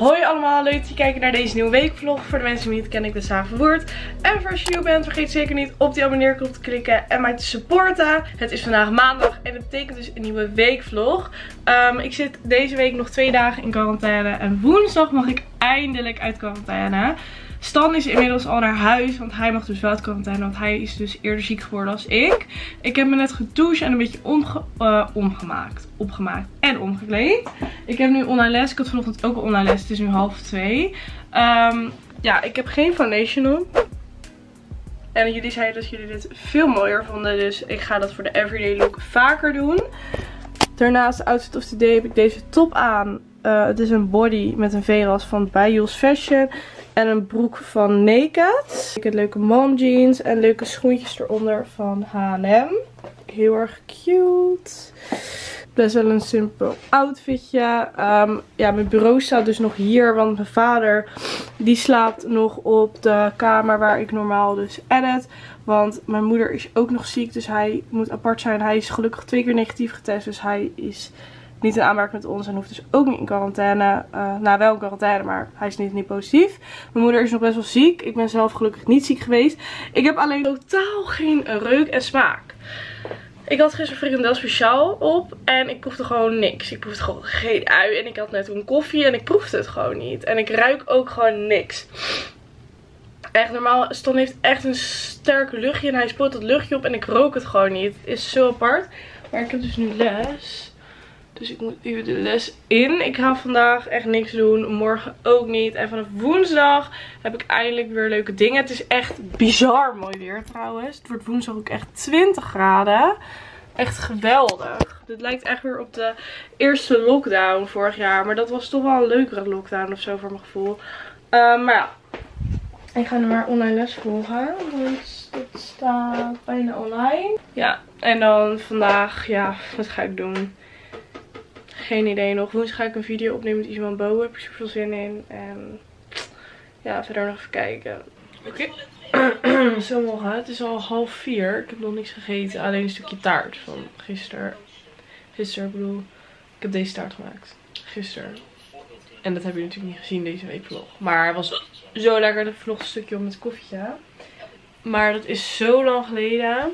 Hoi allemaal, leuk dat je kijkt naar deze nieuwe weekvlog. Voor de mensen die me niet kennen, ik ben Sava Woert. En voor als je nieuw bent, vergeet zeker niet op die abonneerknop te klikken en mij te supporten. Het is vandaag maandag en dat betekent dus een nieuwe weekvlog. Ik zit deze week nog 2 dagen in quarantaine en woensdag mag ik eindelijk uit quarantaine. Stan is inmiddels al naar huis, want hij mag dus wel uit quarantaine, want hij is dus eerder ziek geworden als ik. Ik heb me net gedoucht en een beetje opgemaakt en omgekleed. Ik heb nu online les, ik had vanochtend ook al online les, het is nu 1:30. Ja, ik heb geen foundation op. En jullie zeiden dat jullie dit veel mooier vonden, dus ik ga dat voor de everyday look vaker doen. Daarnaast, outfit of the day, heb ik deze top aan. Het is een body met een V-ras van bij Jules Fashion. En een broek van Naked. Ik heb leuke mom jeans en leuke schoentjes eronder van H&M. Heel erg cute. Best wel een simpel outfitje. Ja, mijn bureau staat dus nog hier. Want mijn vader die slaapt nog op de kamer waar ik normaal dus edit. Want mijn moeder is ook nog ziek. Dus hij moet apart zijn. Hij is gelukkig 2 keer negatief getest. Dus hij is niet in aanraking met ons en hoeft dus ook niet in quarantaine. Nou, wel in quarantaine, maar hij is niet positief. Mijn moeder is nog best wel ziek. Ik ben zelf gelukkig niet ziek geweest. Ik heb alleen totaal geen reuk en smaak. Ik had gisteren frikandel speciaal op en ik proefde gewoon niks. Ik proefde gewoon geen ui en ik had net een koffie en ik proefde het gewoon niet. En ik ruik ook gewoon niks. Echt normaal, Stan heeft echt een sterk luchtje en hij spoot dat luchtje op en ik rook het gewoon niet. Het is zo apart. Maar ik heb dus nu les. Dus ik moet even de les in. Ik ga vandaag echt niks doen. Morgen ook niet. En vanaf woensdag heb ik eindelijk weer leuke dingen. Het is echt bizar mooi weer trouwens. Het wordt woensdag ook echt 20 graden. Echt geweldig. Dit lijkt echt weer op de eerste lockdown vorig jaar. Maar dat was toch wel een leukere lockdown of zo voor mijn gevoel. Maar ja. Ik ga nu maar online les volgen. Dus het staat bijna online. Ja. En dan vandaag, ja, wat ga ik doen? Geen idee nog. Woensdag ga ik een video opnemen met Isman Bo. Daar heb ik super veel zin in. En ja, verder nog even kijken. Oké. Zo morgen. Het is al 3:30. Ik heb nog niks gegeten. Alleen een stukje taart van gisteren. Ik bedoel. Ik heb deze taart gemaakt. Gisteren. En dat heb je natuurlijk niet gezien deze weekvlog. Maar het was zo lekker. Dat vlog een stukje op met koffietje. Maar dat is zo lang geleden.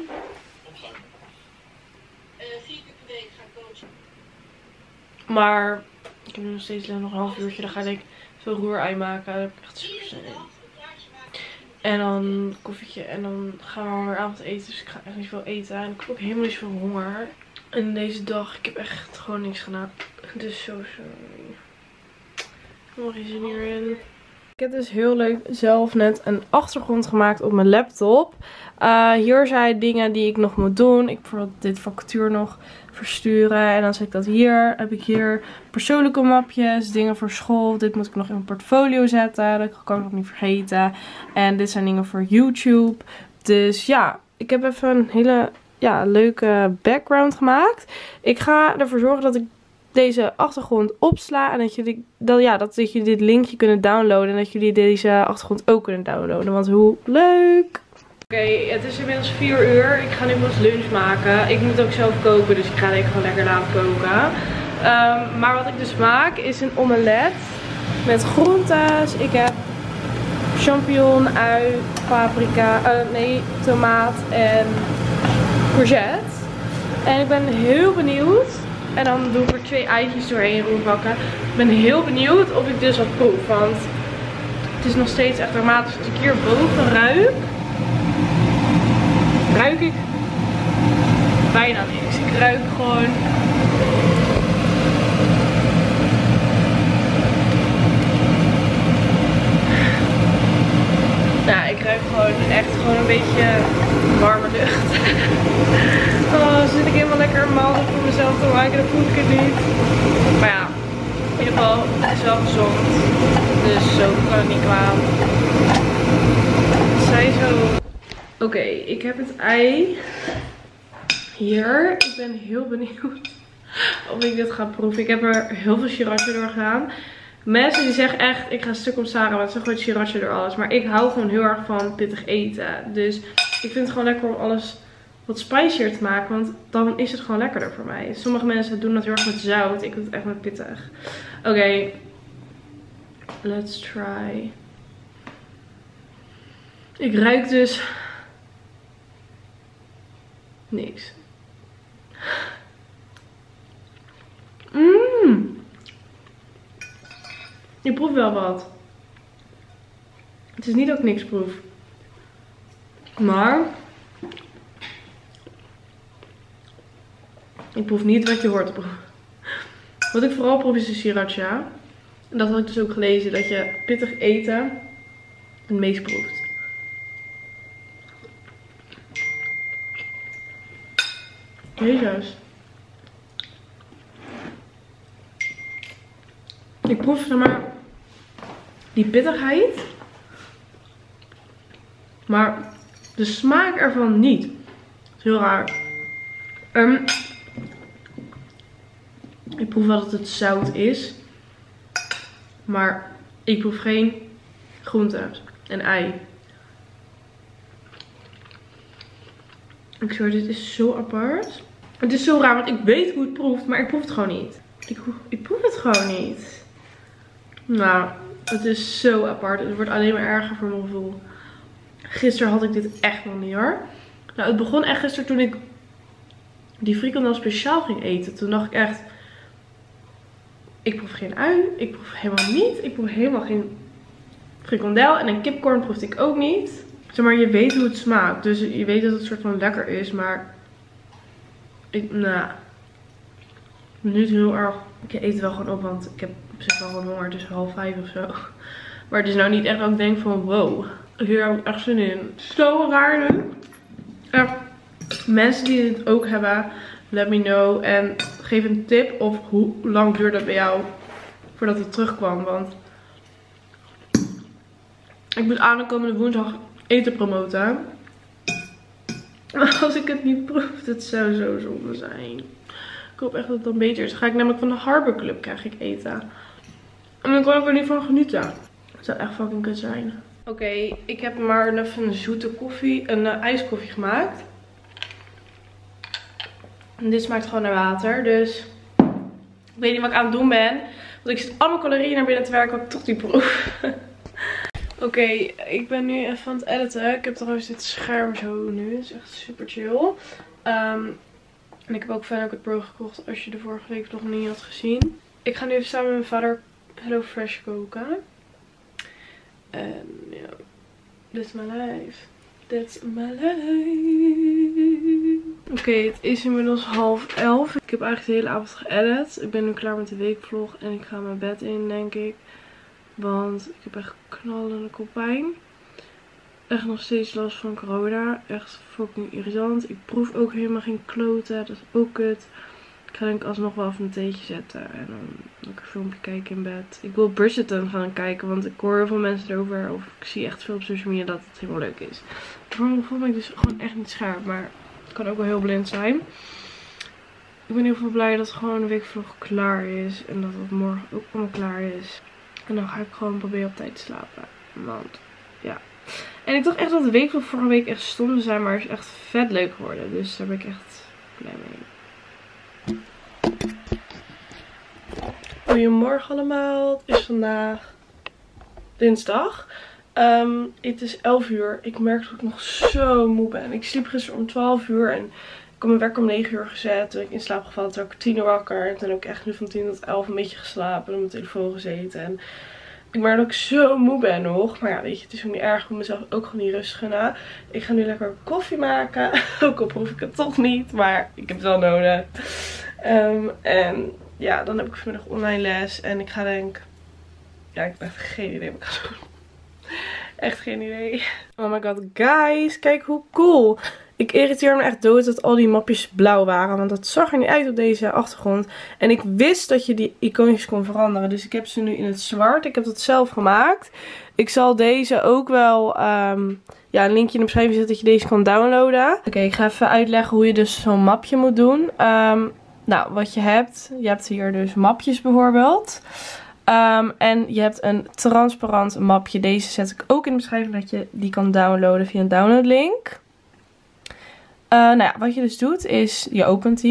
Maar ik heb nu nog steeds nog een half uurtje. Dan ga ik veel roerei maken. Daar heb ik echt super zin in. En dan koffietje. En dan gaan we weer avondeten. Dus ik ga echt niet veel eten. En ik heb ook helemaal niet veel honger. En deze dag, ik heb echt gewoon niks gedaan. Het is zo sorry. Helemaal geen zin hierin. Ik heb dus heel leuk zelf net een achtergrond gemaakt op mijn laptop. Hier zijn dingen die ik nog moet doen. Ik heb bijvoorbeeld dit vacature nog versturen. En dan zet ik dat hier. Heb ik hier persoonlijke mapjes, dingen voor school. Dit moet ik nog in mijn portfolio zetten. Dat kan ik nog niet vergeten. En dit zijn dingen voor YouTube. Dus ja, ik heb even een hele leuke background gemaakt. Ik ga ervoor zorgen dat ik deze achtergrond opsla en dat jullie dit linkje kunnen downloaden en dat jullie deze achtergrond ook kunnen downloaden, want hoe leuk! Oké, het is inmiddels 4 uur. Ik ga nu pas lunch maken. Ik moet ook zelf koken, dus ik ga denk ik gewoon lekker laten koken. Maar wat ik dus maak is een omelet met groentes. Ik heb champignon, ui, paprika, tomaat en courgette. En ik ben heel benieuwd. En dan doe ik er 2 eitjes doorheen roerbakken. Ik ben heel benieuwd of ik dus wat proef. Want het is nog steeds echt dramatisch. Als ik hierboven ruik ik bijna niks. Ik ruik gewoon ik ruik gewoon een beetje warme lucht. Oh, zit ik helemaal lekker maaltijd voor mezelf te maken, dan voel ik het niet. Maar ja, in ieder geval, het is wel gezond. Dus zo kan het niet kwaad. Zij zo. Oké, ik heb het ei hier. Ik ben heel benieuwd of ik dit ga proeven. Ik heb er heel veel sriracha door gedaan. Mensen die zeggen echt, ik ga stuk op Sarah, want ze gooit sriracha door alles. Maar ik hou gewoon heel erg van pittig eten. Dus ik vind het gewoon lekker om alles wat spicier te maken. Want dan is het gewoon lekkerder voor mij. Sommige mensen doen dat heel erg met zout. Ik doe het echt met pittig. Oké. Let's try. Ik ruik dus niks. Je proeft wel wat. Het is niet dat ik niks proef. Maar ik proef niet wat je hoort te proeven. Wat ik vooral proef is de sriracha. En dat had ik dus ook gelezen. Dat je pittig eten het meest proeft. Jezus. Ik proef zeg maar die pittigheid. Maar de smaak ervan niet. Dat is heel raar. Ik proef wel dat het zout is. Maar ik proef geen groente en ei. Ik zweer, dit is zo apart. Het is zo raar, want ik weet hoe het proeft, maar ik proef het gewoon niet. Ik proef het gewoon niet. Nou, het is zo apart. Het wordt alleen maar erger voor mijn gevoel. Gisteren had ik dit echt nog niet hoor. Nou, het begon echt gisteren toen ik die frikandel speciaal ging eten. Toen dacht ik echt, ik proef geen ui. Ik proef helemaal niet. Ik proef helemaal geen frikandel. En een kipcorn proefde ik ook niet. Zeg maar, je weet hoe het smaakt. Dus je weet dat het soort van lekker is. Maar niet heel erg. Ik eet het wel gewoon op, want ik heb op zich wel gewoon honger. Het is 4:30 of zo. Maar het is nou niet echt dat ik denk van wow, hier heb ik echt zin in. Zo raar nu. Echt, mensen die dit ook hebben, let me know. En geef een tip of hoe lang duurde het bij jou voordat het terugkwam. Want ik moet aankomende woensdag eten promoten. Maar als ik het niet proef, het zou zo zonde zijn. Ik hoop echt dat het dan beter is. Dan ga ik namelijk van de Harbor Club krijg ik eten. En dan kan ik er niet van genieten. Het zou echt fucking kut zijn. Oké, ik heb maar even een zoete koffie, een ijskoffie gemaakt. En dit smaakt gewoon naar water. Dus ik weet niet wat ik aan het doen ben. Want ik zit allemaal calorieën naar binnen te werken wat ik toch niet proef. Oké, ik ben nu even aan het editen. Ik heb trouwens dit scherm zo nu. Het is echt super chill. En ik heb ook Final Cut Pro gekocht als je de vorige week nog niet had gezien. Ik ga nu even samen met mijn vader HelloFresh koken. En ja, that's my life. That's my life. Oké, het is inmiddels 10:30. Ik heb eigenlijk de hele avond geëdit. Ik ben nu klaar met de weekvlog en ik ga mijn bed in, denk ik. Want ik heb echt knallende koppijn. Echt nog steeds last van corona. Echt fucking irritant. Ik proef ook helemaal geen kloten. Dat is ook kut. Ik ga denk ik alsnog wel even een theetje zetten. En dan lekker een filmpje kijken in bed. Ik wil Bridgerton gaan kijken. Want ik hoor heel veel mensen erover. Of ik zie echt veel op social media dat het helemaal leuk is. Voor mijn gevoel ben ik dus gewoon echt niet scherp. Maar het kan ook wel heel blind zijn. Ik ben heel veel blij dat gewoon de weekvlog klaar is. En dat het morgen ook allemaal klaar is. En dan ga ik gewoon proberen op tijd te slapen. Want ja. En ik dacht echt dat de weekvlog vorige week echt stom zou zijn. Maar het is echt vet leuk geworden. Dus daar ben ik echt blij mee. Goedemorgen allemaal. Het is vandaag dinsdag. Het is 11 uur. Ik merk dat ik nog zo moe ben. Ik sliep gisteren om 12 uur. En ik heb mijn wekker om 9 uur gezet. Toen ik in slaap gevallen, toen ik 10 uur wakker. En toen heb ik echt nu van 10 tot 11 een beetje geslapen. En op mijn telefoon gezeten. En ik merk dat ik zo moe ben nog. Maar ja, weet je, het is ook niet erg. Ik moet mezelf ook gewoon niet rustig gunnen. Ik ga nu lekker koffie maken. Ook al proef ik het toch niet. Maar ik heb het wel nodig. En ja, dan heb ik vanmiddag online les. En ik ga denk... Ja, ik heb echt geen idee wat ik ga doen. Echt geen idee. Oh my god, guys. Kijk hoe cool. Ik irriteer me echt dood dat al die mapjes blauw waren. Want dat zag er niet uit op deze achtergrond. En ik wist dat je die icoontjes kon veranderen. Dus ik heb ze nu in het zwart. Ik heb dat zelf gemaakt. Ik zal deze ook wel een linkje in de beschrijving zetten dat je deze kan downloaden. Oké, ik ga even uitleggen hoe je dus zo'n mapje moet doen. Nou, wat je hebt. Je hebt hier dus mapjes bijvoorbeeld. En je hebt een transparant mapje. Deze zet ik ook in de beschrijving dat je die kan downloaden via een downloadlink. Nou ja, wat je dus doet is, je opent die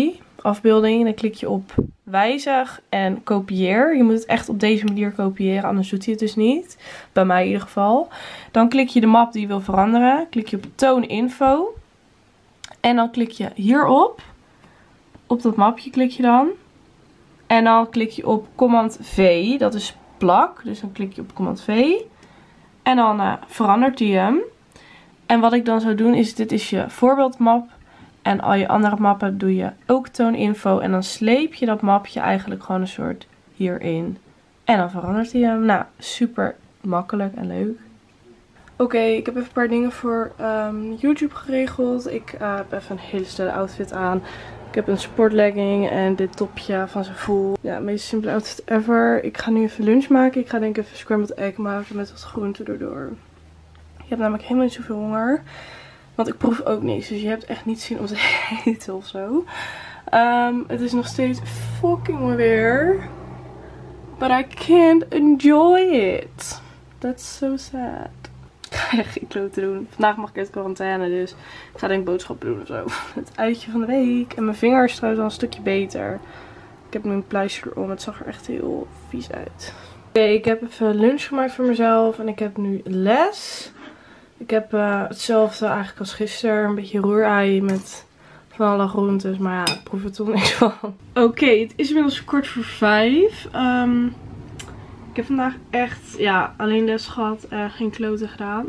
afbeelding. Dan klik je op wijzig en kopieer. Je moet het echt op deze manier kopiëren, anders doet hij het dus niet. Bij mij in ieder geval. Dan klik je de map die je wil veranderen. Klik je op toon info. En dan klik je hierop. Op dat mapje klik je dan. En dan klik je op command V. Dat is plak. Dus dan klik je op command V. En dan verandert hij hem. En wat ik dan zou doen is, dit is je voorbeeldmap. En al je andere mappen doe je ook tooninfo. En dan sleep je dat mapje eigenlijk gewoon een soort hierin. En dan verandert hij hem. Nou, super makkelijk en leuk. Oké, ik heb even een paar dingen voor YouTube geregeld. Ik heb even een hele stille outfit aan. Ik heb een sportlegging en dit topje van Zaful. Ja, de meest simpele outfit ever. Ik ga nu even lunch maken. Ik ga denk ik even scrambled egg maken met wat groenten erdoor. Ik heb namelijk helemaal niet zoveel honger. Want ik proef ook niks. Dus je hebt echt niet zin om te eten of zo. Het is nog steeds fucking mooi weer. But I can't enjoy it. That's so sad. Ik ga echt geen klote doen. Vandaag mag ik uit quarantaine. Dus ik ga denk ik boodschappen doen of zo. Het uitje van de week. En mijn vinger is trouwens al een stukje beter. Ik heb nu een pleister om. Het zag er echt heel vies uit. Oké, ik heb even lunch gemaakt voor mezelf. En ik heb nu les. Ik heb hetzelfde eigenlijk als gisteren. Een beetje roerei met van alle groentes. Maar ja, ik proef er toch niks van. Oké, het is inmiddels 4:45. Ik heb vandaag echt alleen les gehad. Geen kloten gedaan.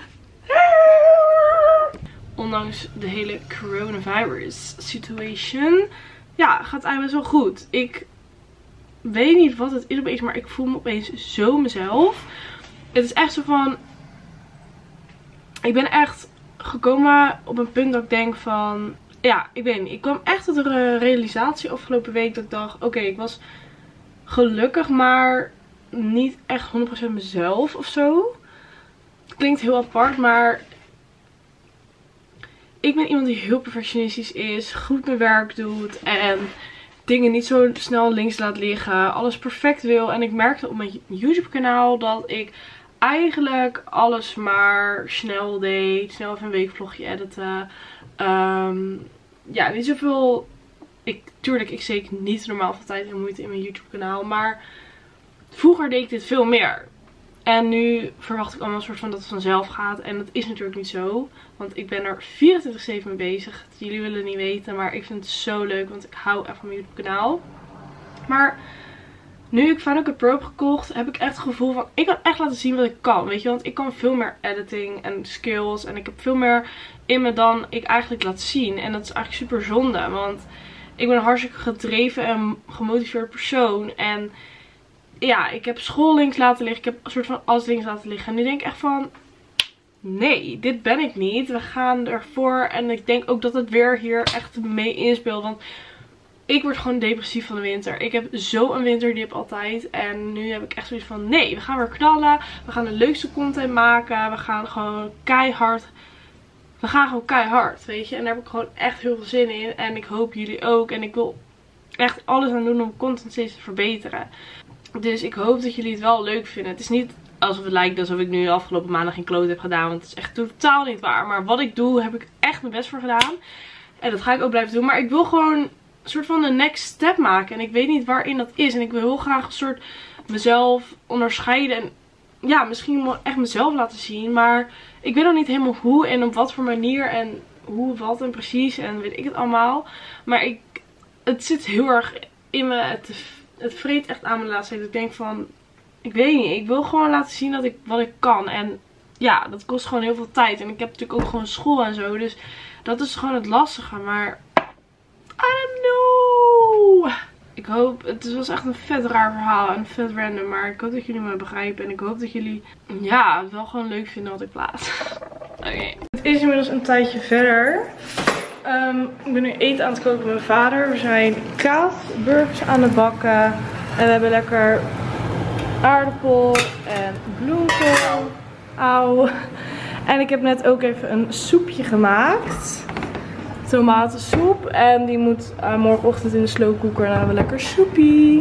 Ondanks de hele coronavirus situation. Ja, gaat eigenlijk best wel goed. Ik weet niet wat het is opeens. Maar ik voel me opeens zo mezelf. Het is echt zo van... Ik ben echt gekomen op een punt dat ik denk van... Ja, ik weet niet. Ik kwam echt tot een realisatie afgelopen week dat ik dacht... Oké, ik was gelukkig, maar niet echt 100% mezelf of zo. Het klinkt heel apart, maar... Ik ben iemand die heel perfectionistisch is. Goed mijn werk doet. En dingen niet zo snel links laat liggen. Alles perfect wil. En ik merkte op mijn YouTube kanaal dat ik... eigenlijk alles maar snel deed. Snel even een weekvlogje editen. Ja, niet zoveel... Tuurlijk, ik steek niet normaal veel tijd en moeite in mijn YouTube kanaal. Maar vroeger deed ik dit veel meer. En nu verwacht ik allemaal een soort van dat het vanzelf gaat. En dat is natuurlijk niet zo. Want ik ben er 24/7 mee bezig. Jullie willen het niet weten. Maar ik vind het zo leuk. Want ik hou echt van mijn YouTube kanaal. Maar... nu ik Final Cut Pro heb gekocht, heb ik echt het gevoel van... ik kan echt laten zien wat ik kan, weet je. Want ik kan veel meer editing en skills. En ik heb veel meer in me dan ik eigenlijk laat zien. En dat is eigenlijk super zonde. Want ik ben een hartstikke gedreven en gemotiveerd persoon. En ja, ik heb school links laten liggen. Ik heb een soort van alles links laten liggen. En nu denk ik echt van... nee, dit ben ik niet. We gaan ervoor. En ik denk ook dat het weer hier echt mee inspeelt. Want... ik word gewoon depressief van de winter. Ik heb zo'n winterdip altijd. En nu heb ik echt zoiets van... nee, we gaan weer knallen. We gaan de leukste content maken. We gaan gewoon keihard. We gaan gewoon keihard, weet je. En daar heb ik gewoon echt heel veel zin in. En ik hoop jullie ook. En ik wil echt alles aan doen om content steeds te verbeteren. Dus ik hoop dat jullie het wel leuk vinden. Het is niet alsof het lijkt alsof ik nu de afgelopen maanden geen kloot heb gedaan. Want het is echt totaal niet waar. Maar wat ik doe, heb ik echt mijn best voor gedaan. En dat ga ik ook blijven doen. Maar ik wil gewoon... een soort van de next step maken. En ik weet niet waarin dat is. En ik wil heel graag een soort mezelf onderscheiden. En ja, misschien wel echt mezelf laten zien. Maar ik weet nog niet helemaal hoe en op wat voor manier. En hoe, wat en precies. En weet ik het allemaal. Maar het zit heel erg in me. Het vreet echt aan me de laatste tijd. Ik denk van... ik weet niet. Ik wil gewoon laten zien wat ik kan. En ja, dat kost gewoon heel veel tijd. En ik heb natuurlijk ook gewoon school en zo. Dus dat is gewoon het lastige. Maar... I don't know. Ik hoop, het was echt een vet raar verhaal en vet random, maar ik hoop dat jullie me begrijpen en ik hoop dat jullie, het wel gewoon leuk vinden wat ik plaats. Oké. Het is inmiddels een tijdje verder. Ik ben nu eten aan het koken met mijn vader. We zijn kaasburgers aan het bakken en we hebben lekker aardappel en bloemkool. Auw. En ik heb net ook even een soepje gemaakt. Tomatensoep. En die moet morgenochtend in de slowcooker. En dan hebben we lekker soepie.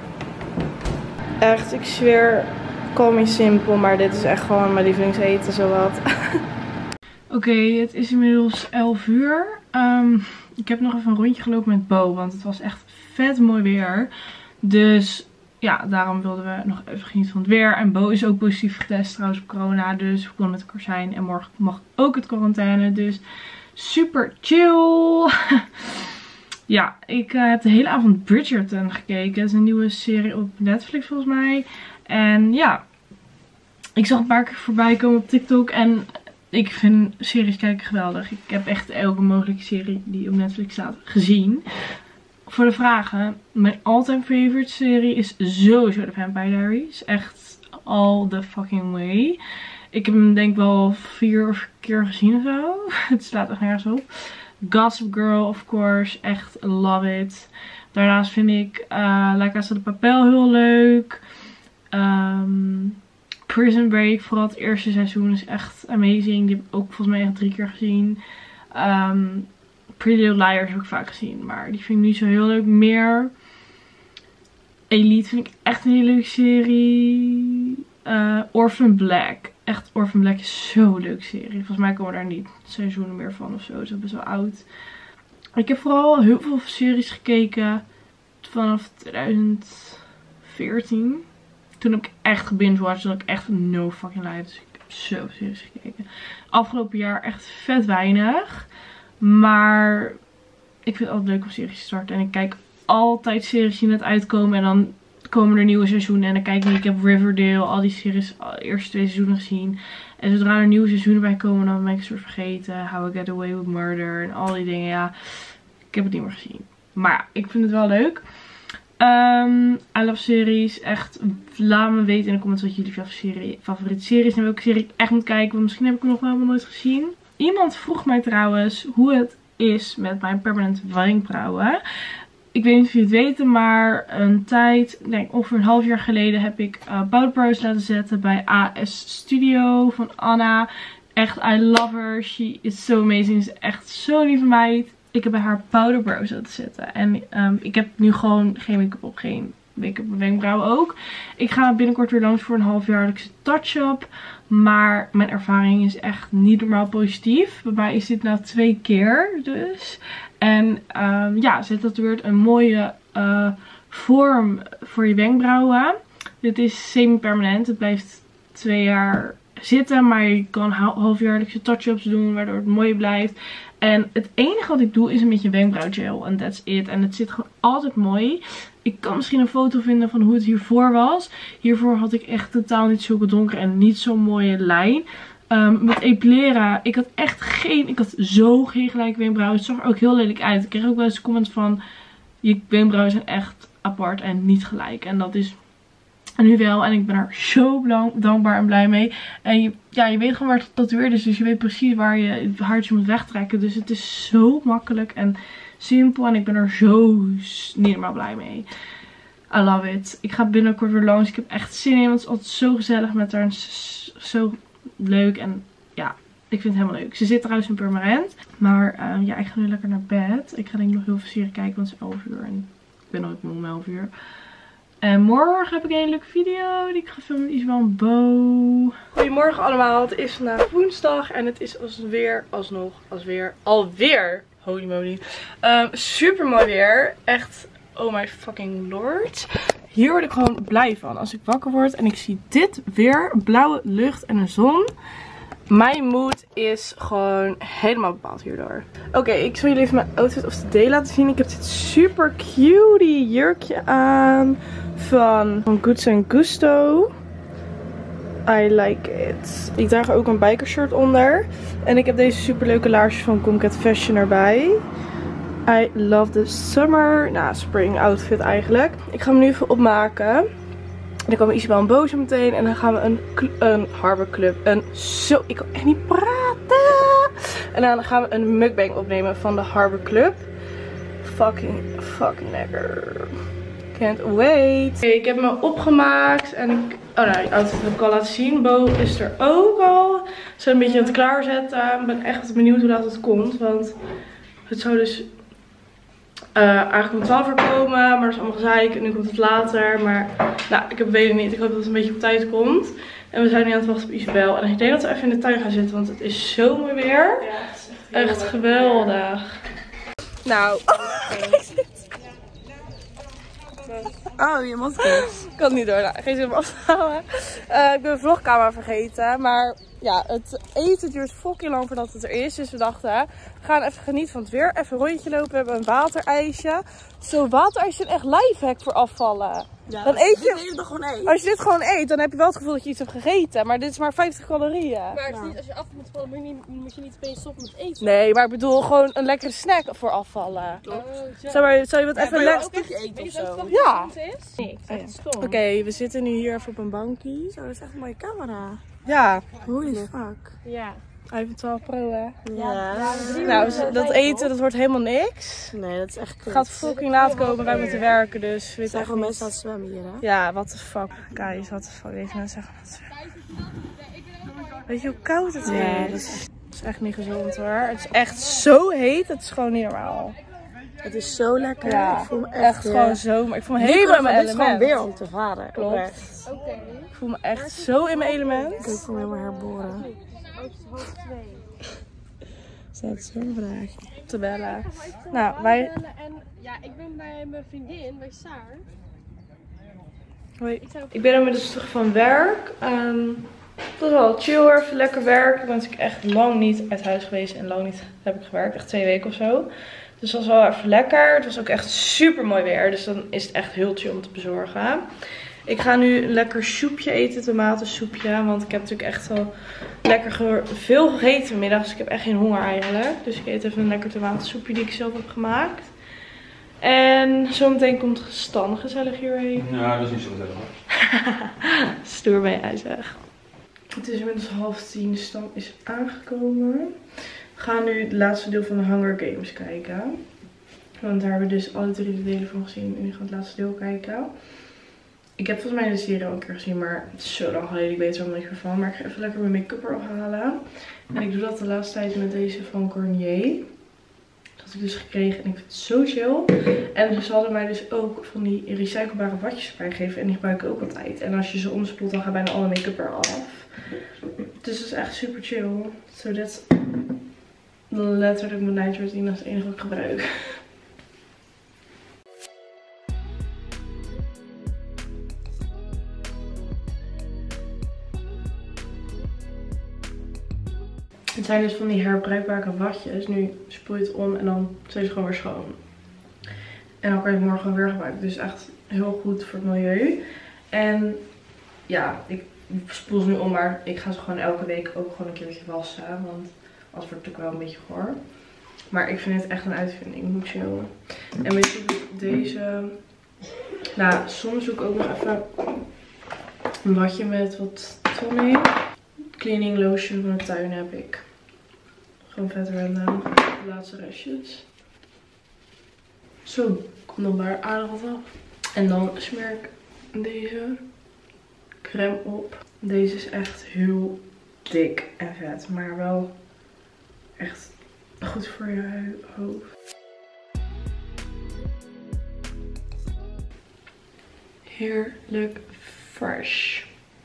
Echt, ik zweer, call me simpel. Maar dit is echt gewoon mijn lievelingseten, zowat. Oké, het is inmiddels 11 uur. Ik heb nog even een rondje gelopen met Bo. Want het was echt vet mooi weer. Dus ja, daarom wilden we nog even genieten van het weer. En Bo is ook positief getest trouwens op corona. Dus we konden met elkaar zijn. En morgen mag ook het quarantaine. Dus super chill. Ja, ik heb de hele avond Bridgerton gekeken. Het is een nieuwe serie op Netflix volgens mij. En ja, ik zag een paar keer voorbij komen op TikTok. En ik vind series kijken geweldig. Ik heb echt elke mogelijke serie die op Netflix staat gezien. Voor de vragen, mijn all-time favorite serie is sowieso The Vampire Diaries. Echt all the fucking way. Ik heb hem denk ik wel 4 keer gezien of zo. Het slaat echt nergens op. Gossip Girl, of course. Echt love it. Daarnaast vind ik La Casa de Papel heel leuk. Prison Break, vooral het eerste seizoen, is echt amazing. Die heb ik ook volgens mij echt 3 keer gezien. Pretty Little Liars heb ik vaak gezien. Maar die vind ik niet zo heel leuk meer. Elite vind ik echt een hele leuke serie. Orphan Black. Echt, Orphan Black is zo'n leuke serie. Volgens mij komen daar niet seizoenen meer van of zo. Ze zijn best wel oud. Ik heb vooral heel veel series gekeken vanaf 2014. Toen heb ik echt gebingewatcht. Toen had ik echt no fucking life. Dus ik heb zoveel series gekeken. Afgelopen jaar echt vet weinig. Maar ik vind het altijd leuk om series te starten. En ik kijk altijd series die net uitkomen. En dan komen er nieuwe seizoenen. En dan kijk ik heb Riverdale, al die series, de eerste 2 seizoenen gezien. En zodra er nieuwe seizoenen bij komen, dan ben ik een soort vergeten. How I Get Away with Murder en al die dingen. Ja, ik heb het niet meer gezien. Maar ja, ik vind het wel leuk. I love series. Echt, laat me weten in de comments wat jullie favoriete series en welke serie ik echt moet kijken. Want misschien heb ik hem nog wel helemaal nooit gezien. Iemand vroeg mij trouwens hoe het is met mijn permanente wenkbrauwen. Ik weet niet of jullie het weten, maar een tijd, denk ongeveer een half jaar geleden, heb ik powder brows laten zetten bij AS Studio van Anna. Echt, I love her. She is so amazing. Ze is echt zo'n lieve meid. Ik heb bij haar powder brows laten zetten. En ik heb nu gewoon geen make-up op, geen make-up op mijn wenkbrauwen ook. Ik ga binnenkort weer langs voor een halfjaarlijkse touch-up. Maar mijn ervaring is echt niet normaal positief. Bij mij is dit nou 2 keer dus. En ja, ze tatoeëert een mooie vorm voor je wenkbrauwen. Dit is semi-permanent. Het blijft 2 jaar zitten. Maar je kan halfjaarlijkse touch-ups doen waardoor het mooi blijft. En het enige wat ik doe is een beetje wenkbrauwgel. En that's it. En het zit gewoon altijd mooi. Ik kan misschien een foto vinden van hoe het hiervoor was. Hiervoor had ik echt totaal niet zulke donker en niet zo'n mooie lijn. Met epileren, ik had zo geen gelijke wenkbrauwen. Het zag er ook heel lelijk uit. Ik kreeg ook wel eens comments van, je wenkbrauwen zijn echt apart en niet gelijk. En dat is nu wel. En ik ben er zo dankbaar en blij mee. En je weet gewoon waar het getatoeëerd is. Dus je weet precies waar je het haartje moet wegtrekken. Dus het is zo makkelijk en simpel. En ik ben er zo niet normaal blij mee. I love it. Ik ga binnenkort weer langs. Ik heb echt zin in. Want het is altijd zo gezellig met haar. Zo leuk. En ja, ik vind het helemaal leuk. Ze zit trouwens in permanent. Maar ja, ik ga nu lekker naar bed. Ik ga denk ik nog heel veel serie kijken. Want het is 11 uur. En ik ben nooit moe om 11 uur. En morgen heb ik een hele leuke video die ik ga filmen met Isabel en Bo. Goedemorgen allemaal. Het is vandaag woensdag. En het is alweer. Holy moly. Super mooi weer. Echt, oh my fucking lord. Hier word ik gewoon blij van. Als ik wakker word en ik zie dit weer. Blauwe lucht en een zon. Mijn mood is gewoon helemaal bepaald hierdoor. Oké, ik zal jullie even mijn outfit of the day laten zien. Ik heb dit super cutie jurkje aan. Van Goods & Gusto. I like it. Ik draag er ook een bikershirt onder. En ik heb deze super leuke laarsjes van Comcat Fashion erbij. I love the summer. Nou, spring outfit eigenlijk. Ik ga hem nu even opmaken. En dan komen Isabel en Bo zo meteen. En dan gaan we een Harbor Club. Ik kan echt niet praten. En dan gaan we een mukbang opnemen van de Harbor Club. Fucking lekker. Can't wait. Okay, ik heb me opgemaakt. En die outfit heb ik al laten zien. Bo is er ook al. Ze zijn een beetje aan het klaarzetten. Ik ben echt benieuwd hoe laat het komt. Want het zou dus eigenlijk om 12 uur komen. Maar dat is allemaal gezeik. En nu komt het later. Maar nou, ik weet het niet. Ik hoop dat het een beetje op tijd komt. En we zijn nu aan het wachten op Isabel. En ik denk dat we even in de tuin gaan zitten. Want het is zo mooi weer. Ja, het is echt geweldig. Nou. Oh, je masker. Ik kan het niet door. Nou, geen zin om af te houden. Ik ben mijn vlogcamera vergeten. Maar ja, het eten duurt fucking lang voordat het er is. Dus we dachten, we gaan even genieten van het weer. Even een rondje lopen. We hebben een waterijsje. Zo'n waterijsje is echt lifehack voor afvallen. Ja, dan eet je dit gewoon eet. Als je dit gewoon eet, dan heb je wel het gevoel dat je iets hebt gegeten. Maar dit is maar 50 calorieën. Maar het is niet, als je af moet vallen, moet je niet opeens stoppen met eten. Nee, maar ik bedoel gewoon een lekkere snack voor afvallen. Zou je wat even lekker eten of zo? Ja. Nee, echt stom. Oké, we zitten nu hier even op een bankje. Zo, dat is echt een mooie camera. Ja. Holy fuck. Ja. iPhone 12 Pro, hè? Ja. Nou, dat eten, dat wordt helemaal niks. Nee, dat is echt Het kut. gaat fucking laat komen, wij moeten werken, dus... Er zijn gewoon mensen aan het zwemmen hier, hè? Ja, what the fuck. Guys, what the fuck. Deze mensen zeggen wat. Weet je hoe koud het is? Ja, Dat is echt niet gezond, hoor. Het is echt zo heet, het is gewoon niet normaal. Het is zo lekker. Ja, ik voel me echt gewoon zo. Maar ik voel me helemaal in mijn Het is gewoon element. weer om te varen. Klopt. Oprecht. Ik voel me echt zo in mijn element. Ik voel me helemaal herboren. Staat zo'n vraagje. Te bellen. Nou, wij... En ja, ik ben bij mijn vriendin, bij Saar. Hoi. Ik ben inmiddels terug van werk. Het was wel chill, even lekker werk. Ik ben natuurlijk echt lang niet uit huis geweest en lang niet heb ik gewerkt. Echt 2 weken of zo. Dus dat was wel even lekker. Het was ook echt super mooi weer. Dus dan is het echt heel chill om te bezorgen. Ik ga nu een lekker soepje eten, tomatensoepje. Want ik heb natuurlijk echt wel lekker veel gegeten vanmiddag. Dus ik heb echt geen honger eigenlijk. Dus ik eet even een lekker tomatensoepje die ik zelf heb gemaakt. En zometeen komt Stan gezellig hierheen. Ja, dat is niet zo gezellig hoor. Stoer ben jij zeg. Het is inmiddels 9:30. Stan is aangekomen. We gaan nu het laatste deel van de Hunger Games kijken. Want daar hebben we dus alle 3 de delen van gezien. En nu gaan we het laatste deel kijken. Ik heb volgens mij de serie al een keer gezien, maar het is zo lang geleden. Ik weet er al niks meer van. Maar ik ga even lekker mijn make-up eraf halen. En ik doe dat de laatste tijd met deze van Garnier. Dat had ik dus gekregen en ik vind het zo chill. En ze hadden mij dus ook van die recyclebare watjes bijgegeven. En die gebruik ik ook altijd. En als je ze omspoelt, dan gaat bijna alle make-up eraf. Dus het is echt super chill. So that's letterlijk mijn night routine. Dat is het enige wat ik gebruik. Het zijn dus van die herbruikbare watjes. Nu spoel je het om en dan zijn ze gewoon weer schoon. En dan kan je het morgen gewoon weer gebruiken. Dus echt heel goed voor het milieu. En ja, ik spoel ze nu om, maar ik ga ze gewoon elke week ook gewoon een keertje wassen. Want anders wordt het natuurlijk wel een beetje goor. Maar ik vind het echt een uitvinding. Hoe chill. En weet je, deze... Nou, soms doe ik ook nog even een badje met wat tonic. Cleaning lotion van de tuin heb ik. Gewoon vet random. De laatste restjes. Zo, komt nog maar aardig wat af. En dan smeer ik deze crème op. Deze is echt heel dik en vet. Maar wel echt goed voor je hoofd. Heerlijk fresh.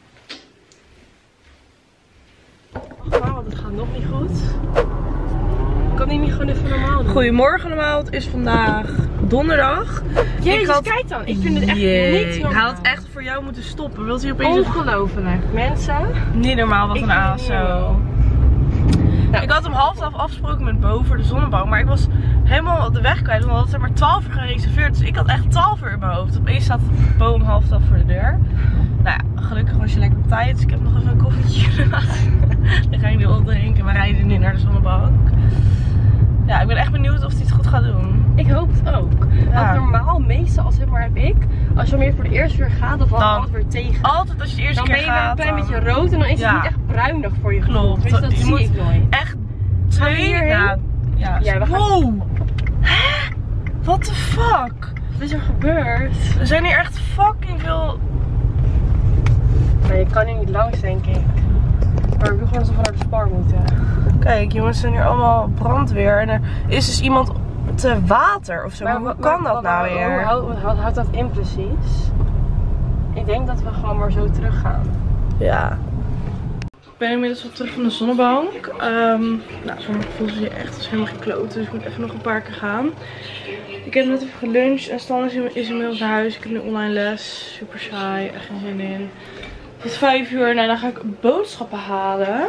Want het gaat nog niet goed. Kan die niet gewoon even normaal doen? Goedemorgen allemaal, het is vandaag donderdag. Jezus, kijk dan. Ik vind het echt niet Ik normaal. had het echt voor jou moeten stoppen. Wilt u opeens... Ongelooflijk. Mensen. Niet normaal, wat Ik een vind het aas niet zo. normaal. Nou. Ik had om 11:30 afgesproken met Bo voor de zonnebank. Maar ik was helemaal de weg kwijt. Want we hadden zeg maar 12 uur gereserveerd. Dus ik had echt 12 uur in mijn hoofd. Opeens staat Bo om 11:30 voor de deur. Nou ja, gelukkig was je lekker op tijd. Dus ik heb nog even een koffietje. Dan ga ik nu opdrinken. We rijden nu naar de zonnebank. Ja, ik ben echt benieuwd of hij het goed gaat doen. Ik hoop het ook. Ja. Want normaal, meestal zeg maar heb ik, als je meer voor de eerste keer gaat, dan valt het Dan- altijd weer tegen. Altijd als je de eerste Dan ben keer je wel een gaat. klein dan- beetje rood en dan is Ja. het niet echt bruinig voor je gevoel. Klopt. Tenminste, dat Je zie moet- ik nooit. Echt Gaan we 2 hierheen? ja, Ja, we gaan- Wow! Hè? What the fuck? Wat is er gebeurd? Er zijn hier echt fucking veel... Nee, je kan hier niet langs, denk ik. Maar ik wil gewoon alsof we naar de Spar moeten. Kijk jongens, er zijn hier allemaal brandweer. En er is dus iemand te water of zo. Maar hoe kan dat nou weer? Hoe houdt dat in precies? Ik denk dat we gewoon maar zo terug gaan. Ja. Ik ben inmiddels op terug van de zonnebank. Nou, voor mijn gevoel is hier echt dus helemaal gekloot. Dus ik moet even nog een paar keer gaan. Ik heb net even geluncht en Stan is inmiddels naar huis. Ik heb nu online les. Super saai, echt geen zin in. Tot 5 uur. Nou, dan ga ik boodschappen halen.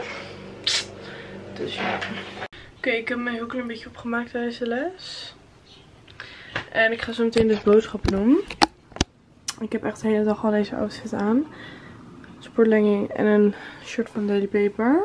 Dus ja. Oké, ik heb mijn heel klein beetje opgemaakt tijdens de les. En ik ga zo meteen dus boodschappen doen. Ik heb echt de hele dag al deze outfit aan. Sportlegging en een shirt van Daily Paper.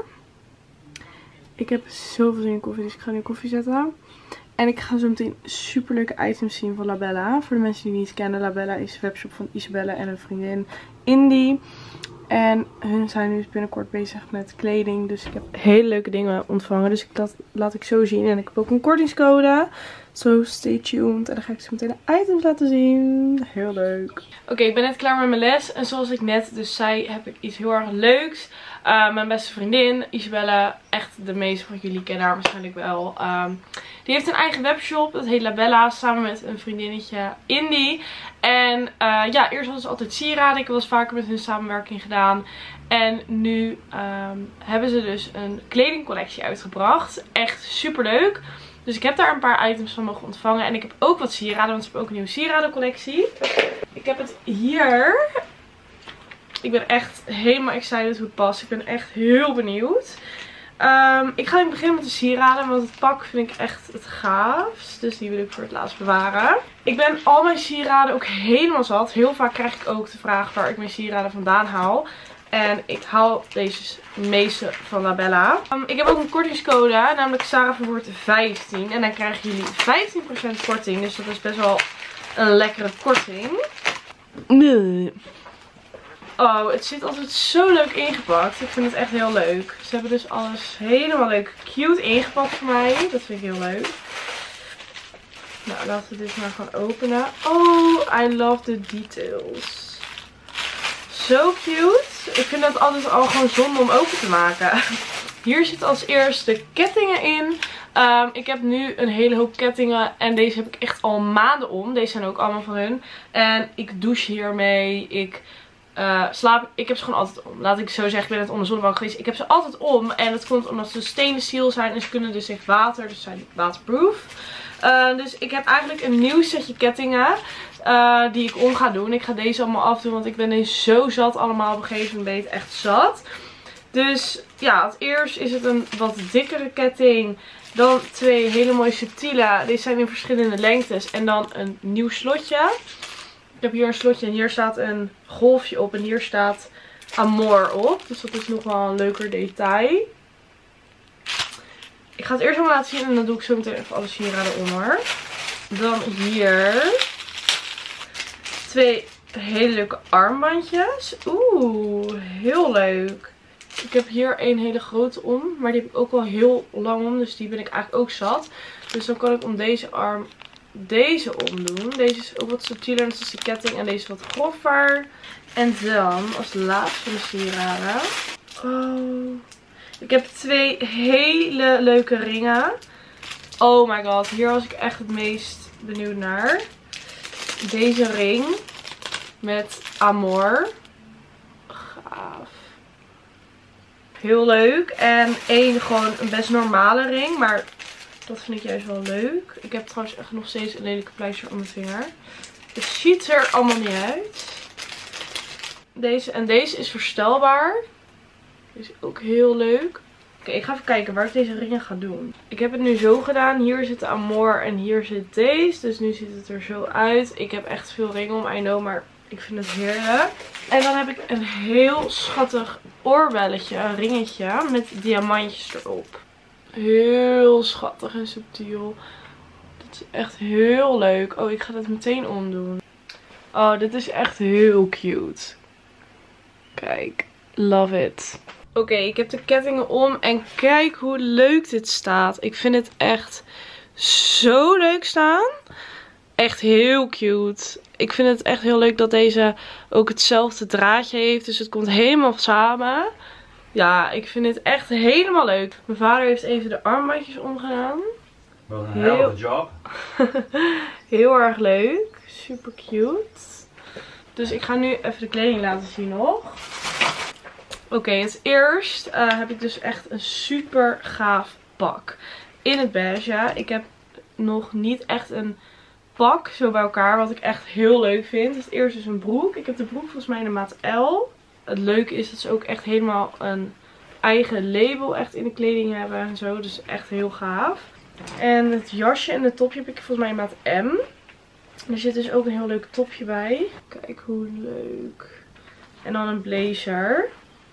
Ik heb zoveel zin in koffie, dus ik ga nu koffie zetten. En ik ga zo meteen super leuke items zien van Labella. Voor de mensen die niet kennen, Labella is de webshop van Isabelle en een vriendin Indy. En hun zijn nu binnenkort bezig met kleding. Dus ik heb hele leuke dingen ontvangen. Dus dat laat ik zo zien. En ik heb ook een kortingscode. So stay tuned. En dan ga ik zo meteen de items laten zien. Heel leuk. Oké, ik ben net klaar met mijn les. En zoals ik net dus zei, heb ik iets heel erg leuks. Mijn beste vriendin, Isabelle. Echt de meeste van jullie kennen haar waarschijnlijk wel. Die heeft een eigen webshop. Dat heet Labella. Samen met een vriendinnetje Indy. En ja, eerst hadden ze altijd sieraden. Ik heb wel eens vaker met hun samenwerking gedaan. En nu hebben ze dus een kledingcollectie uitgebracht. Echt super leuk. Dus ik heb daar een paar items van mogen ontvangen. En ik heb ook wat sieraden, want ze hebben ook een nieuwe sieradencollectie. Ik heb het hier. Ik ben echt helemaal excited hoe het past. Ik ben echt heel benieuwd. Ik ga beginnen met de sieraden, want het pak vind ik echt het gaafst. Dus die wil ik voor het laatst bewaren. Ik ben al mijn sieraden ook helemaal zat. Heel vaak krijg ik ook de vraag waar ik mijn sieraden vandaan haal. En ik haal deze meeste van Labella. Ik heb ook een kortingscode, namelijk Sarah Verwoerd 15. En dan krijgen jullie 15% korting. Dus dat is best wel een lekkere korting. Nee. Oh, het zit altijd zo leuk ingepakt. Ik vind het echt heel leuk. Ze hebben dus alles helemaal leuk cute ingepakt voor mij. Dat vind ik heel leuk. Nou, laten we dit maar gaan openen. Oh, I love the details. Zo cute. Ik vind het altijd al gewoon zonde om open te maken. Hier zitten als eerste kettingen in. Ik heb nu een hele hoop kettingen. En deze heb ik echt al maanden om. Deze zijn ook allemaal van hun. En ik douche hiermee. Ik heb ze gewoon altijd om. Laat ik zo zeggen, ik ben net onder de zonnebank geweest. Ik heb ze altijd om. En dat komt omdat ze stainless steel zijn. En ze kunnen dus tegen water. Dus ze zijn waterproof. Dus ik heb eigenlijk een nieuw setje kettingen. Die ik om ga doen. Ik ga deze allemaal afdoen. Want ik ben deze zo zat allemaal. Op een gegeven moment echt zat. Dus ja, als eerst is het een wat dikkere ketting. Dan 2 hele mooie subtiele. Deze zijn in verschillende lengtes. En dan een nieuw slotje. Ik heb hier een slotje en hier staat een golfje op. En hier staat Amor op. Dus dat is nog wel een leuker detail. Ik ga het eerst allemaal laten zien. En dan doe ik zo meteen even alle sieraden onder. Dan hier 2 hele leuke armbandjes. Oeh, heel leuk. Ik heb hier een hele grote om. Maar die heb ik ook al heel lang om. Dus die ben ik eigenlijk ook zat. Dus dan kan ik om deze arm deze omdoen. Deze is ook wat subtieler. Dat is de ketting. En deze is wat groffer. En dan als laatste van de sieraden. Oh. Ik heb 2 hele leuke ringen. Oh my god. Hier was ik echt het meest benieuwd naar. Deze ring. Met Amor. Gaaf. Heel leuk. En gewoon een best normale ring. Maar dat vind ik juist wel leuk. Ik heb trouwens echt nog steeds een lelijke pleister op mijn vinger. Het ziet er allemaal niet uit. Deze is verstelbaar. Deze is ook heel leuk. Oké, ik ga even kijken waar ik deze ringen ga doen. Ik heb het nu zo gedaan. Hier zit de Amor en hier zit deze. Dus nu ziet het er zo uit. Ik heb echt veel ringen om, I know, maar ik vind het heerlijk. En dan heb ik een heel schattig oorbelletje, een ringetje met diamantjes erop. Heel schattig en subtiel. Dit is echt heel leuk. Oh, ik ga dit meteen omdoen. Oh, dit is echt heel cute. Kijk, love it. Oké, ik heb de kettingen om en kijk hoe leuk dit staat. Ik vind het echt zo leuk staan. Echt heel cute. Ik vind het echt heel leuk dat deze ook hetzelfde draadje heeft. Dus het komt helemaal samen. Ja, ik vind het echt helemaal leuk. Mijn vader heeft even de armbandjes omgedaan. Wat een hele job. Heel erg leuk. Super cute. Dus ik ga nu even de kleding laten zien nog. Oké, het eerst heb ik dus echt een super gaaf pak. In het beige. Ik heb nog niet echt een pak zo bij elkaar. Wat ik echt heel leuk vind. Het eerste is een broek. Ik heb de broek volgens mij in de maat L. Het leuke is dat ze ook echt helemaal een eigen label echt in de kleding hebben en zo. Dus echt heel gaaf. En het jasje en het topje heb ik volgens mij in maat M. Er zit dus ook een heel leuk topje bij. Kijk hoe leuk. En dan een blazer.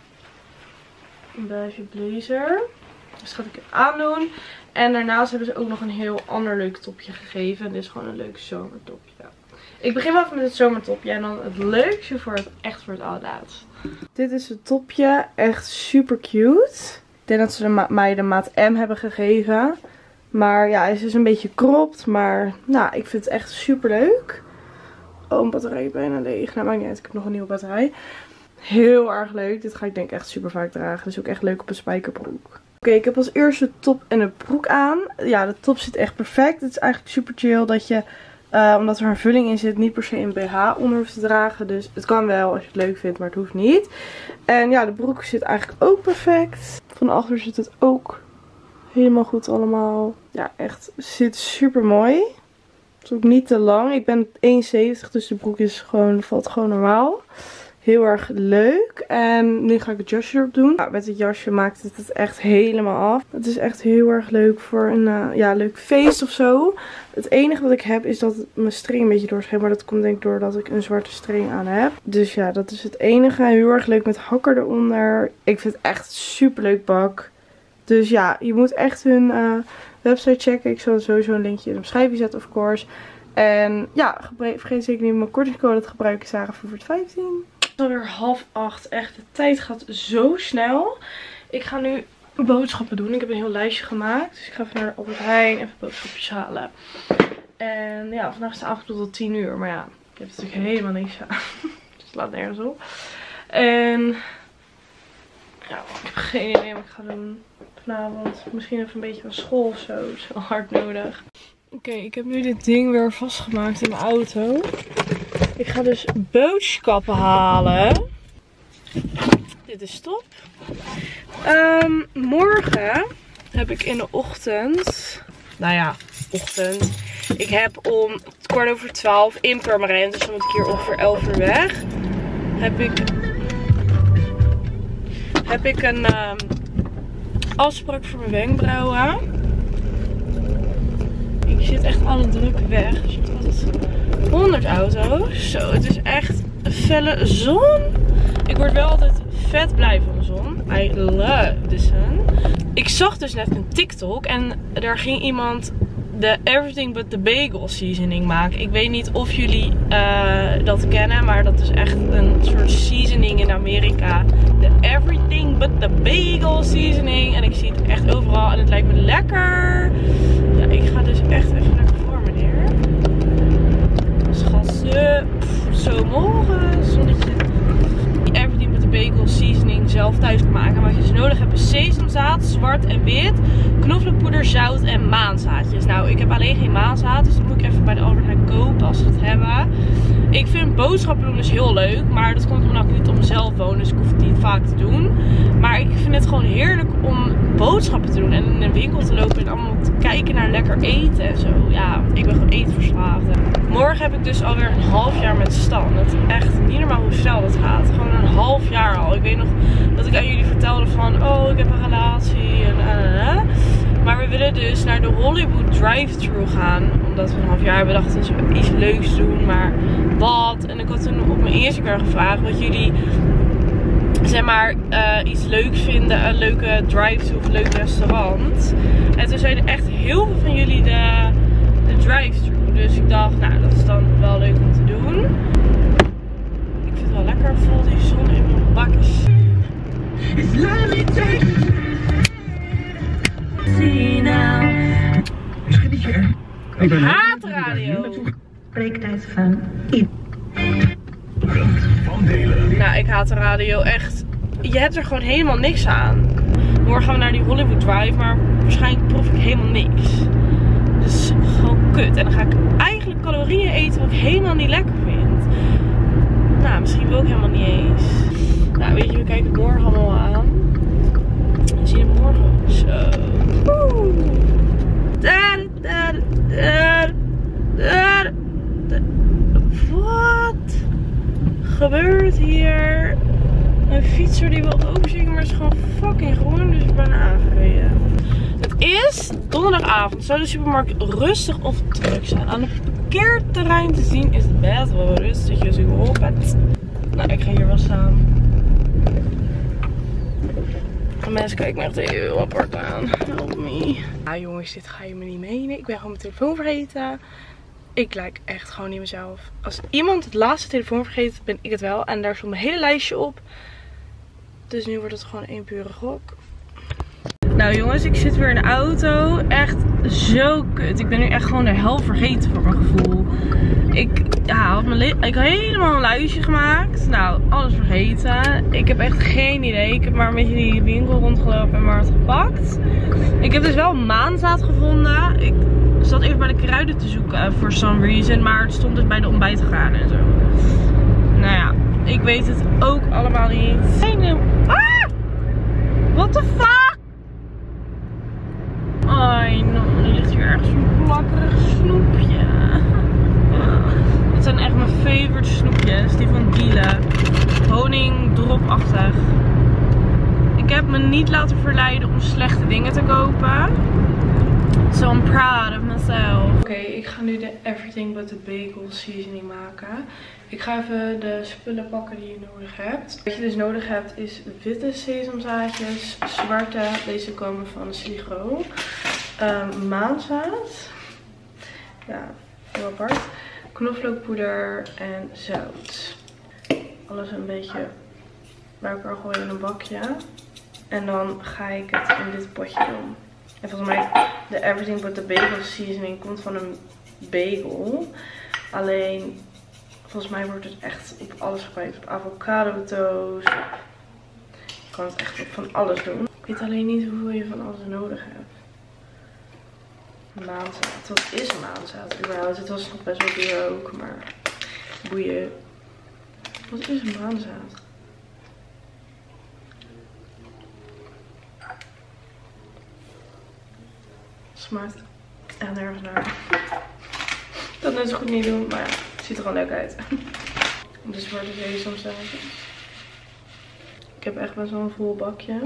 Een beige blazer. Dus dat ga ik het aandoen. En daarnaast hebben ze ook nog een heel ander leuk topje gegeven. Dit is gewoon een leuk zomertopje. Ik begin wel even met het zomertopje. En dan het leukste voor het allerlaatst. Dit is het topje. Echt super cute. Ik denk dat ze mij de maat M hebben gegeven. Maar ja, hij is dus een beetje cropped. Maar nou, ik vind het echt super leuk. Oh, mijn batterij is bijna leeg. Nou, maakt niet uit. Ik heb nog een nieuwe batterij. Heel erg leuk. Dit ga ik denk ik echt super vaak dragen. Dus ook echt leuk op een spijkerbroek. Oké, ik heb als eerste de top en de broek aan. Ja, de top zit echt perfect. Het is eigenlijk super chill dat je, omdat er een vulling in zit, niet per se een BH onder hoeft te dragen. Dus het kan wel als je het leuk vindt, maar het hoeft niet. En ja, de broek zit eigenlijk ook perfect. Van achter zit het ook helemaal goed allemaal. Ja, echt zit super mooi. Het is ook niet te lang. Ik ben 1,70, dus de broek is gewoon, valt gewoon normaal. Heel erg leuk. En nu ga ik het jasje erop doen. Ja, met het jasje maakt het echt helemaal af. Het is echt heel erg leuk voor een leuk feest of zo. Het enige wat ik heb is dat mijn string een beetje doorschijnt. Maar dat komt denk ik doordat ik een zwarte string aan heb. Dus ja, dat is het enige. Heel erg leuk met hakker eronder. Ik vind het echt super leuk pak. Dus ja, je moet echt hun website checken. Ik zal sowieso een linkje in de beschrijving zetten, of course. En ja, vergeet zeker niet mijn kortingscode te gebruiken. Sarah voor het 15. Het is alweer 7:30. Echt, de tijd gaat zo snel. Ik ga nu boodschappen doen. Ik heb een heel lijstje gemaakt. Dus ik ga even naar de Albert Heijn. Even boodschapjes halen. En ja, vandaag is de avond tot 10 uur. Maar ja, ik heb natuurlijk helemaal niks aan. Dus het laat nergens op. En ja, ik heb geen idee wat ik ga doen vanavond. Misschien even een beetje van school of zo. Dat is wel hard nodig. Oké, ik heb nu dit ding weer vastgemaakt in mijn auto. Ik ga dus boodschappen halen. Dit is top. Morgen heb ik in de ochtend... Nou ja, ochtend. Ik heb om 11:15 in Purmerend. Dus dan moet ik hier ongeveer 11 uur weg. Heb ik een afspraak voor mijn wenkbrauwen. Ik zit echt alle druk weg. Dus je hebt altijd 100 auto's. Zo, het is echt een felle zon. Ik word wel altijd vet blij van de zon. I love the sun. Ik zag dus net een TikTok en daar ging iemand de Everything But The Bagel seasoning maken. Ik weet niet of jullie dat kennen, maar dat is echt een soort seasoning in Amerika. De Everything But The Bagel seasoning. En ik zie het echt overal en het lijkt me lekker. Ja, ik ga dus echt even lekker voor, meneer. Schatsen. Zo morgen. Zonnetje. Die Everything But The Bagel seasoning zelf thuis te maken. Wat je dus nodig hebt is sesamzaad, zwart en wit, knoflookpoeder, zout en maanzaadjes. Nou, ik heb alleen geen maanzaad, dus dat moet ik even bij de Albert Heijn kopen als ze het hebben. Ik vind boodschappen doen dus heel leuk, maar dat komt omdat ik niet op mezelf woon, dus ik hoef het niet vaak te doen. Maar ik vind het gewoon heerlijk om boodschappen te doen en in een winkel te lopen en allemaal te kijken naar lekker eten en zo. Ja, ik ben gewoon eetverslaafd. Morgen heb ik dus alweer een half jaar met Stan. Het is echt niet normaal hoe snel dat gaat. Gewoon een half jaar al. Ik weet nog dat ik aan jullie vertelde van, oh, ik heb een relatie en Maar we willen dus naar de Hollywood drive-thru gaan. Omdat we een half jaar hebben gedacht dat we iets leuks doen. Maar wat? En ik had toen op mijn Instagram gevraagd wat jullie, zeg maar, iets leuks vinden. Een leuke drive-thru of een leuk restaurant. En toen zeiden echt heel veel van jullie de drive-thru. Dus ik dacht, nou, dat is dan wel leuk om te doen. Ik vind het wel lekker vol die zon in mijn bakjes. Ik haat radio. Spreektijd van Nou, ik haat de radio echt. Je hebt er gewoon helemaal niks aan. Morgen gaan we naar die Hollywood Drive, maar waarschijnlijk proef ik helemaal niks. Dus gewoon kut. En dan ga ik eigenlijk calorieën eten wat ik helemaal niet lekker vind. Nou, misschien wil ik helemaal niet eens. Nou, weet je, we kijken morgen allemaal gebeurt hier? Een fietser die wil oversteken, maar het is gewoon fucking groen. Dus ik ben aangereden. Het is donderdagavond. Zou de supermarkt rustig of druk zijn? Aan het parkeerterrein te zien is het best wel rustig. Dus ik hoop het. Nou, ik ga hier wel staan. De mensen kijken me echt heel apart aan. Help me. Ja jongens, dit ga je me niet menen. Ik ben gewoon mijn telefoon vergeten. Ik lijk echt gewoon niet mezelf. Als iemand het laatste telefoon vergeet, ben ik het wel. En daar stond mijn hele lijstje op. Dus nu wordt het gewoon één pure gok. Nou jongens, ik zit weer in de auto. Echt zo kut. Ik ben nu echt gewoon de helft vergeten voor mijn gevoel. Ik had helemaal een lijstje gemaakt. Nou, alles vergeten. Ik heb echt geen idee. Ik heb maar een beetje die winkel rondgelopen en maar wat gepakt. Ik heb dus wel maanzaad gevonden. Ik zat even bij de kruiden te zoeken for some reason. Maar het stond dus bij de ontbijtgranen en zo. Nou ja, ik weet het ook allemaal niet. Ah! What the fuck? Ai, no, er ligt hier ergens een plakkerig snoepje. Dit zijn echt mijn favorite snoepjes. Die van Diele. Honingdropachtig. Ik heb me niet laten verleiden om slechte dingen te kopen. So I'm proud of myself. Oké, ik ga nu de Everything But The Bagel seasoning maken. Ik ga even de spullen pakken die je nodig hebt. Wat je dus nodig hebt is witte sesamzaadjes, zwarte. Deze komen van Sligro. Maanzaad. Ja, heel apart. Knoflookpoeder en zout. Alles een beetje bij elkaar gooien in een bakje. En dan ga ik het in dit potje doen. En volgens mij, de Everything But The Bagel seasoning komt van een bagel. Alleen, volgens mij wordt het echt op alles gebruikt. Op avocado toast. Je kan het echt op van alles doen. Ik weet alleen niet hoeveel je van alles nodig hebt. Maanzaad. Wat is maanzaad überhaupt? Het was nog best wel duur ook, maar boeien. Wat is maanzaad? Smaakt echt nergens naar. Dat net zo goed niet doen, maar ja, het ziet er gewoon leuk uit. De zwarte sesamzaadjes. Ik heb echt best wel een vol bakje.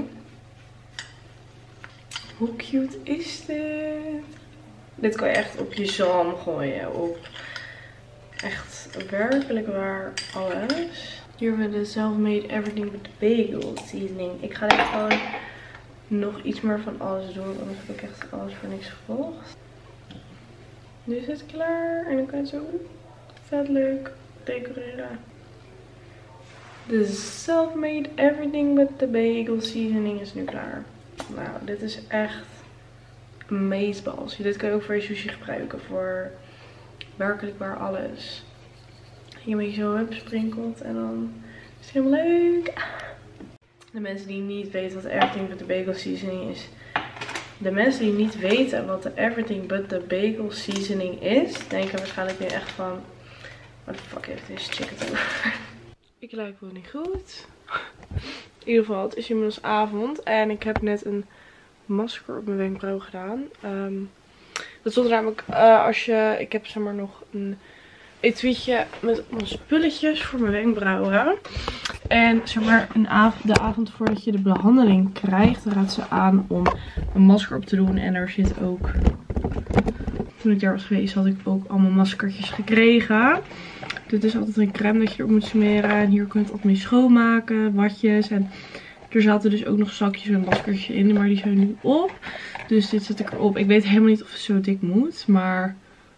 Hoe cute is dit? Dit kan je echt op je zalm gooien. Op echt werkelijk waar alles. Hier hebben we de Self-Made Everything But The Bagel seasoning. Ik ga er gewoon nog iets meer van alles doen. Anders heb ik echt alles voor niks gevolgd. Nu is het klaar. En dan kan je het zo vet leuk decoreren. De Self-Made Everything But The Bagel seasoning is nu klaar. Nou, dit is echt amazeballs. Dit kan je ook voor je sushi gebruiken. Voor werkelijk waar alles. Hier een beetje zo sprinkelt en dan is het helemaal leuk. De mensen die niet weten wat Everything But The Bagel seasoning is. De mensen die niet weten wat de Everything But The Bagel seasoning is, denken waarschijnlijk nu echt van, what the fuck heeft deze chick het over? Ik lijk wel niet goed. In ieder geval, het is inmiddels avond en ik heb net een masker op mijn wenkbrauw gedaan. Dat stond namelijk ik heb zeg maar nog een etuietje met allemaal spulletjes voor mijn wenkbrauwen. En zeg maar de avond voordat je de behandeling krijgt, dan gaat ze aan om een masker op te doen. En er zit ook, toen ik daar was geweest, had ik ook allemaal maskertjes gekregen. Dit is altijd een crème dat je erop moet smeren. En hier kun je het altijd mee schoonmaken, watjes. En er zaten dus ook nog zakjes en maskertjes in, maar die zijn nu op. Dus dit zet ik erop. Ik weet helemaal niet of het zo dik moet, maar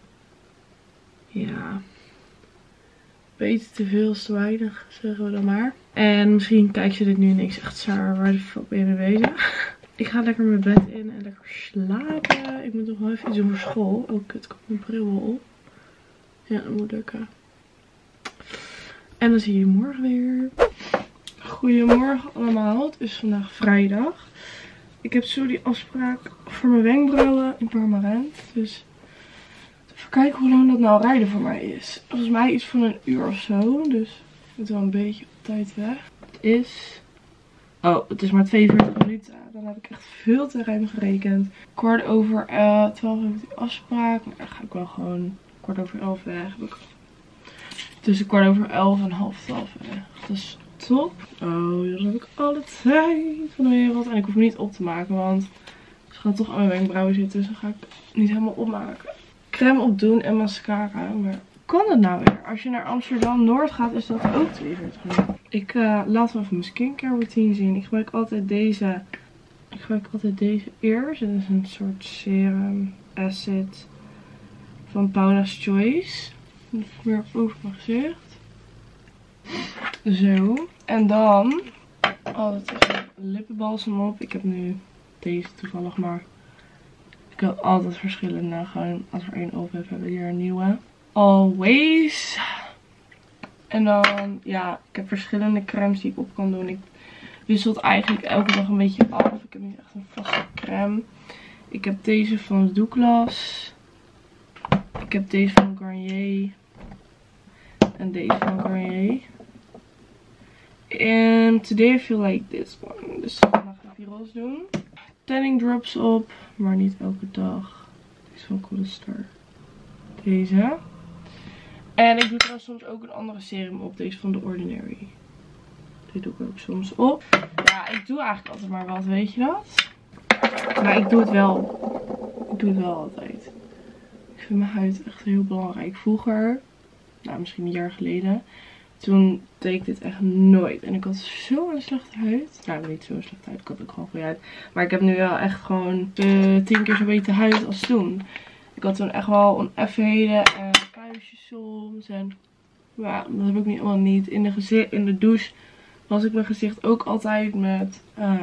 ja, beetje te veel is te weinig, zeggen we dan maar. En misschien kijkt ze dit nu en denkt echt Sarah, waar de fuck ben je mee bezig? Ik ga lekker mijn bed in en lekker slapen. Ik moet nog wel even iets doen voor school. Oh kut, ik heb mijn bril wel op. Ja, dat moet lukken. En dan zie je morgen weer. Goedemorgen allemaal. Het is vandaag vrijdag. Ik heb zo die afspraak voor mijn wenkbrauwen in Purmerend. Dus even kijken hoe lang dat nou rijden voor mij is. Volgens mij iets van een uur of zo. Dus ik moet wel een beetje op tijd weg. Het is maar 42 minuten. Dan heb ik echt veel te ruim gerekend. 12 heb ik die afspraak. Maar dan ga ik wel gewoon 11:15 weg. Heb ik tussen 11:15 en 11:30 weg. Dat is top. Oh, dan heb ik alle tijd van de wereld. En ik hoef me niet op te maken, want ze gaan toch aan mijn wenkbrauwen zitten. Dus dan ga ik niet helemaal opmaken. Crème opdoen en mascara. Maar kan het nou weer? Als je naar Amsterdam Noord gaat, is dat ook 42 minuten. Ik laat wel even mijn skincare routine zien. Ik gebruik altijd deze. Eerst. Dit is een soort serum acid van Paula's Choice. Dat is meer over mijn gezicht. Zo. En dan altijd een lippenbalsem op. Ik heb nu deze toevallig, maar ik heb altijd verschillende. Gewoon als er één op heb, hebben we hier een nieuwe. Always. En dan, ja, ik heb verschillende crèmes die ik op kan doen. Ik wissel het eigenlijk elke dag een beetje af. Ik heb niet echt een vaste crème. Ik heb deze van Douglas. Ik heb deze van Garnier. En deze van Garnier. En today I feel like this one. Dus vandaag ga ik die roze doen. Tanning drops op, maar niet elke dag. Deze van Codestar. Deze. En ik doe trouwens soms ook een andere serum op. Deze van The Ordinary. Dit doe ik ook soms op. Ja, ik doe eigenlijk altijd maar wat, weet je dat? Maar ik doe het wel. Ik doe het wel altijd. Ik vind mijn huid echt heel belangrijk. Vroeger, nou misschien een jaar geleden, toen deed ik dit echt nooit. En ik had zo'n slechte huid. Nou, niet zo'n slechte huid. Ik had ook gewoon goede huid. Maar ik heb nu wel echt gewoon 10 keer zo beter huid als toen. Ik had toen echt wel oneffenheden en puistjes soms. En ja, dat heb ik nu allemaal niet. In de douche was ik mijn gezicht ook altijd met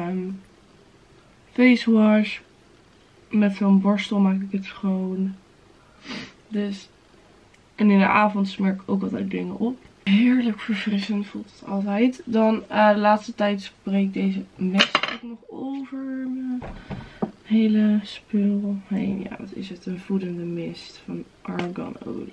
face wash. Met zo'n borstel maak ik het schoon. Dus. En in de avond smeer ik ook altijd dingen op. Heerlijk verfrissend voelt het altijd. Dan de laatste tijd spreek deze mist ook nog over mijn hele spul heen. Ja, wat is het? Een voedende mist van arganolie.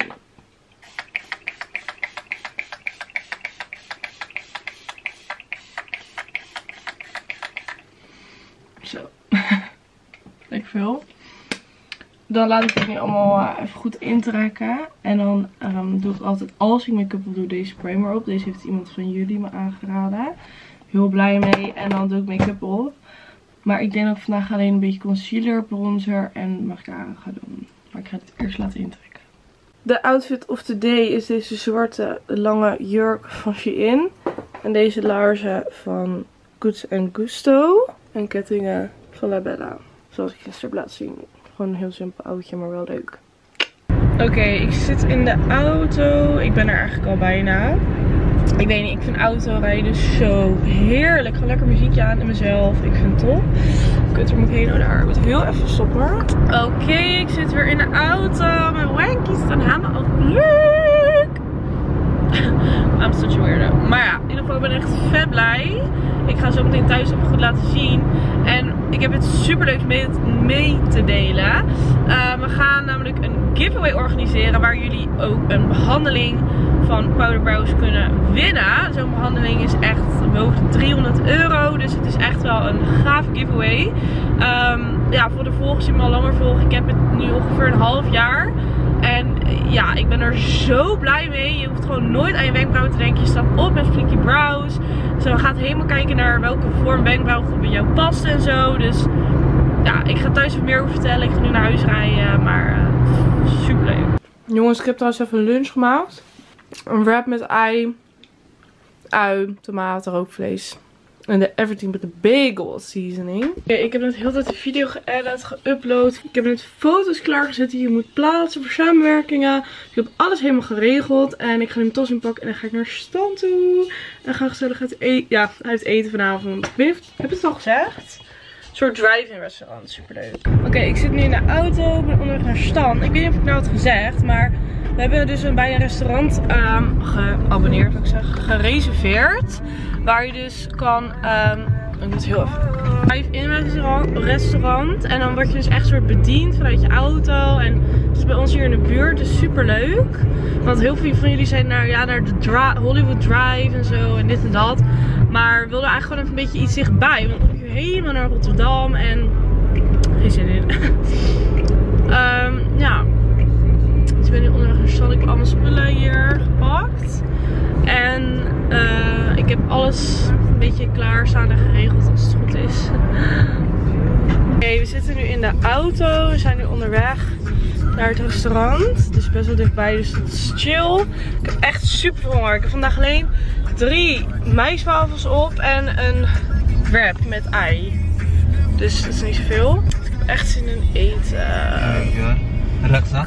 Zo. Lekker veel. Dan laat ik het nu allemaal even goed intrekken. En dan doe ik altijd, als ik make-up op doe, deze primer op. Deze heeft iemand van jullie me aangeraden. Heel blij mee. En dan doe ik make-up op. Maar ik denk dat ik vandaag alleen een beetje concealer, bronzer en mascara ga doen. Maar ik ga het eerst laten intrekken. De outfit of the day is deze zwarte lange jurk van Shein. En deze laarzen van Goods & Gusto. En kettingen van La Bella. Zoals ik gisteren heb laten zien. Gewoon een heel simpel oudje, maar wel leuk. Oké, ik zit in de auto. Ik ben er eigenlijk al bijna. Ik weet niet, ik vind autorijden zo heerlijk. Gewoon lekker muziekje aan in mezelf. Ik vind het top. Kut, waar moet ik heen? Oh, daar. Ik moet heel even stoppen. Oké, ik zit weer in de auto. Mijn wankies staan helemaal ook leuk. I'm such a weirdo. Maar ja, in ieder geval, ik ben echt vet blij. Ik ga zo meteen thuis even goed laten zien. En ik heb het super leuk mee te delen. We gaan namelijk een giveaway organiseren waar jullie ook een behandeling van Powder Brows kunnen winnen. Zo'n behandeling is echt boven €300. Dus het is echt wel een gaaf giveaway. Ja, voor de volgers die me al langer volgen. Ik heb het nu ongeveer een half jaar. En ja, ik ben er zo blij mee. Je hoeft gewoon nooit aan je wenkbrauwen te denken. Je staat op met Flicky Brows. Dus we gaan helemaal kijken naar welke vorm wenkbrauwgroep bij jou past en zo. Dus ja, ik ga thuis even meer over vertellen. Ik ga nu naar huis rijden. Maar super leuk. Jongens, ik heb trouwens even een lunch gemaakt. Een wrap met ui, tomaten, rookvlees. En de everything but the bagel seasoning. Oké, ik heb net heel de tijd de video geëdit, geüpload. Ik heb net foto's klaargezet die je moet plaatsen voor samenwerkingen. Ik heb alles helemaal geregeld. En ik ga nu mijn tas inpakken en dan ga ik naar Stan toe. En ga gezellig uit eten vanavond. Ik weet niet of, heb ik het al gezegd? Een soort drive-in restaurant, superleuk. Oké, ik zit nu in de auto, ik ben onderweg naar Stan. Ik weet niet of ik nou had gezegd, maar we hebben dus bij een restaurant geabonneerd, zou ik zeggen, gereserveerd. Waar je dus kan, ik moet heel even, drive-in restaurant. En dan word je dus echt soort bediend vanuit je auto. En het is bij ons hier in de buurt, dus super leuk. Want heel veel van jullie zijn naar de Hollywood Drive en zo en dit en dat. Maar we wilden eigenlijk gewoon even een beetje iets dichtbij. Want dan moet je helemaal naar Rotterdam en geen zin in. Ja. ik ben nu onderweg naar de stad. Ik heb allemaal spullen hier gepakt. En ik heb alles een beetje klaarstaan en geregeld als het goed is. Oké, we zitten nu in de auto. We zijn nu onderweg naar het restaurant. Het is best wel dichtbij, dus dat is chill. Ik heb echt super veel honger. Ik heb vandaag alleen 3 maiswafels op en een wrap met ei. Dus dat is niet zoveel. Ik heb echt zin in eten. Ja, Raksa?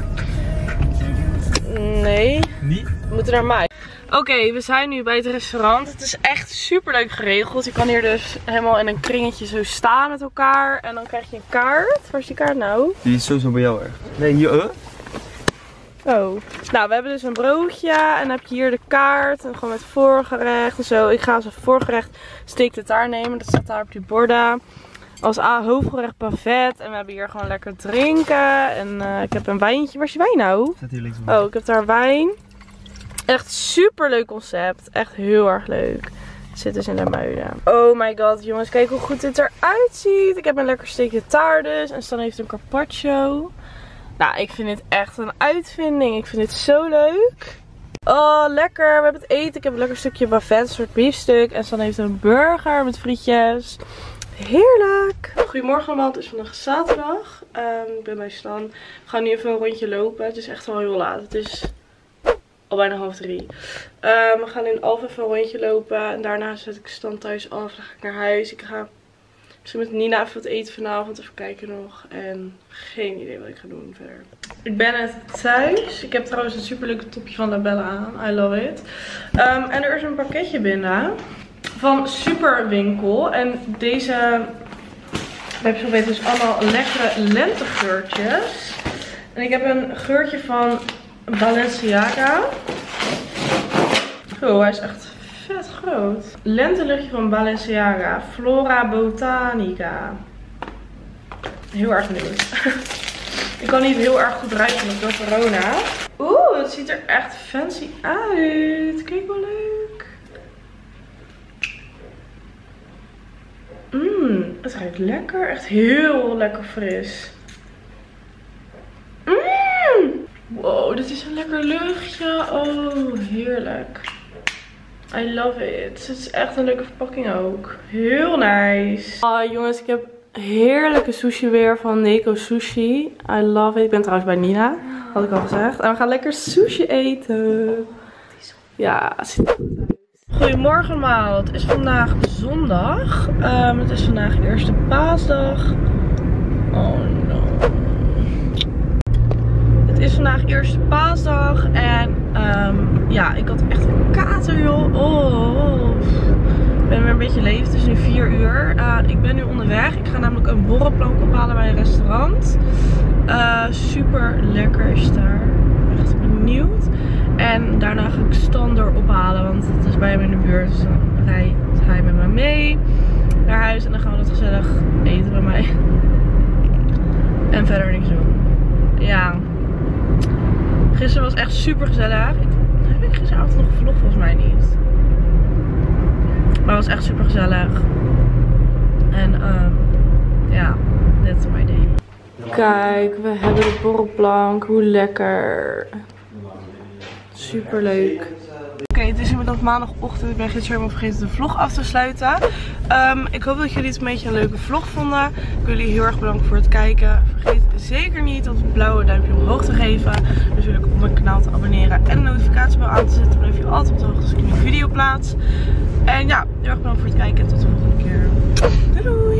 Nee. Niet? We moeten naar mij. Oké, we zijn nu bij het restaurant. Het is echt super leuk geregeld. Je kan hier dus helemaal in een kringetje zo staan met elkaar. En dan krijg je een kaart. Waar is die kaart nou? Die is sowieso bij jou erg. Nee, hier. Oh. Nou, we hebben dus een broodje. En dan heb je hier de kaart. En gewoon met voorgerecht en zo. Ik ga als voorgerecht steak tartare nemen. Dat staat daar op die borden. Als hoofdgerecht pavet. En we hebben hier gewoon lekker drinken. En ik heb een wijntje. Waar is je wijn nou? Zet hier links. Oh, ik heb daar wijn. Echt super leuk concept. Echt heel erg leuk. Het zit dus in de muiden. Oh my god, jongens. Kijk hoe goed dit eruit ziet. Ik heb een lekker steak tartare dus. En Stan heeft een carpaccio. Nou, ik vind dit echt een uitvinding. Ik vind dit zo leuk. Oh, lekker. We hebben het eten. Ik heb een lekker stukje buffet. Een soort biefstuk. En Stan heeft een burger met frietjes. Heerlijk. Goedemorgen allemaal. Het is vandaag zaterdag. Ik ben bij Stan. We gaan nu even een rondje lopen. Het is echt al heel laat. Het is al bijna 2:30. We gaan nu even een rondje lopen. En daarna zet ik Stan thuis af. Dan ga ik naar huis. Ik ga misschien met Nina even wat eten vanavond. Even kijken nog. En geen idee wat ik ga doen verder. Ik ben net thuis. Ik heb trouwens een super leuke topje van Labella aan. I love it. En er is een pakketje binnen. Van Superwinkel. En deze webshop heeft dus allemaal lekkere lentegeurtjes. En ik heb een geurtje van Balenciaga. Oh, hij is echt vet groot. Lenteluchtje van Balenciaga. Flora Botanica. Heel erg benieuwd. Ik kan niet heel erg goed ruiken met door corona. Oeh, het ziet er echt fancy uit. Kijk wel leuk. Het ruikt lekker. Echt heel lekker fris. Wow, dit is een lekker luchtje. Oh, heerlijk. I love it. Het is echt een leuke verpakking ook. Heel nice. Oh, jongens, ik heb heerlijke sushi weer van Neko Sushi. I love it. Ik ben trouwens bij Nina. Had ik al gezegd. En we gaan lekker sushi eten. Ja, het ziet er goed uit. Goedemorgen allemaal. Het is vandaag zondag. Het is vandaag eerste paasdag. Oh no. Het is vandaag eerste paasdag. En ja, ik had echt een kater joh. Oh. Ik ben weer een beetje leeg. Het is nu 4 uur. Ik ben nu onderweg. Ik ga namelijk een borrelplank ophalen bij een restaurant. Super lekker is daar. Echt benieuwd. En daarna ga ik Stan ophalen, want het is bij hem in de buurt. Dus dan rijdt hij met me mee naar huis en dan gaan we dat gezellig eten bij mij. En verder niks doen. Ja. Gisteren was echt super gezellig. Heb ik gisteravond nog gevlogd? Volgens mij niet. Maar het was echt super gezellig. En ja, that's my day. Kijk, we hebben de borrelplank. Hoe lekker. Super leuk. Oké, het is inmiddels maandagochtend. Ik ben gisteren helemaal vergeten de vlog af te sluiten. Ik hoop dat jullie het een beetje een leuke vlog vonden. Ik wil jullie heel erg bedanken voor het kijken. Vergeet zeker niet dat blauwe duimpje omhoog te geven. Dus wil ik op mijn kanaal te abonneren en de notificatiebel aan te zetten. Dan blijf je altijd op de hoogte als ik een nieuwe video plaats. En ja, heel erg bedankt voor het kijken en tot de volgende keer. Doei doei!